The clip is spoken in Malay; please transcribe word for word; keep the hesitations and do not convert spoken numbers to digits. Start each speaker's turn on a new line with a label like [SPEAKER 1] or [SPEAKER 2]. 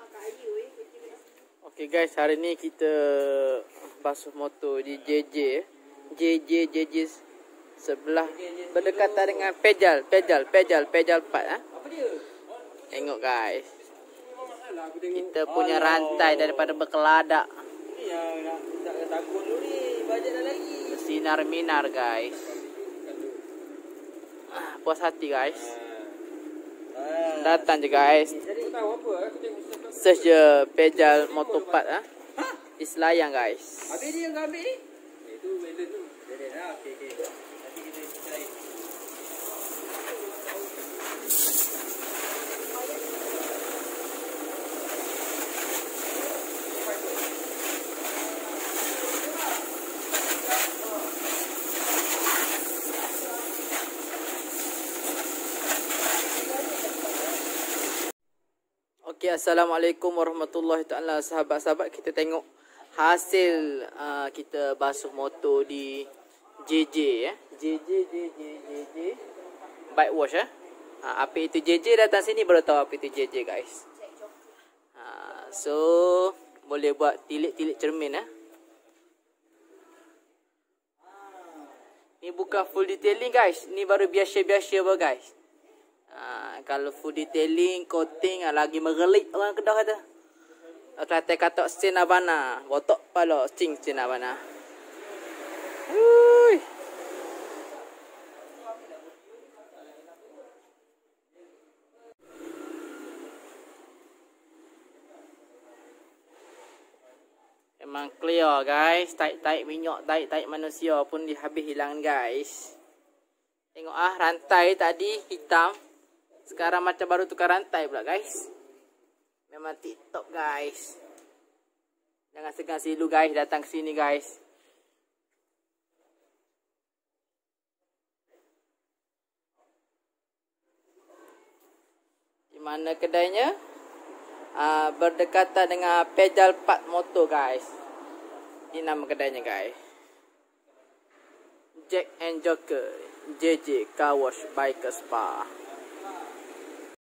[SPEAKER 1] Okay guys, hari ni kita basuh motor di J J J J J J sebelah berdekatan dengan Pejal Pejal Pejal Pejal empat ha? Tengok guys, kita punya rantai daripada berkeladak sinar minar guys. Puas hati guys, datang je guys, search je Pejal Motor empat ha? Di Selayang guys.
[SPEAKER 2] Habis dia yang ambil ni? Itu Welen tu. Welen lah. Okey okey. Nanti kita cari.
[SPEAKER 1] Okey, assalamualaikum warahmatullahi taala sahabat-sahabat. Kita tengok hasil uh, kita basuh motor di J J eh. J J J J J J bike wash eh. Uh, apa itu J J, datang sini baru tahu apa itu J J guys. Uh, so boleh buat tilik-tilik cermin eh. Ni bukan full detailing guys, ni baru biasa-biasa apa guys. Uh, kalau full detailing, coating uh, lagi merelik orang Kedah kata. Kata kata sin abana, botok palo cing sin abana. Hui. Memang clear guys, taik-taik minyak, taik-taik manusia pun dihabis hilang guys. Tengok ah, rantai tadi hitam, sekarang macam baru tukar rantai pula guys. Memang TikTok guys. Jangan segan silu guys, datang ke sini guys. Di mana kedainya? Uh, berdekatan dengan Pejal empat Motor guys. Ini nama kedainya guys. Jack and Joker J J Car Wash Biker Spa.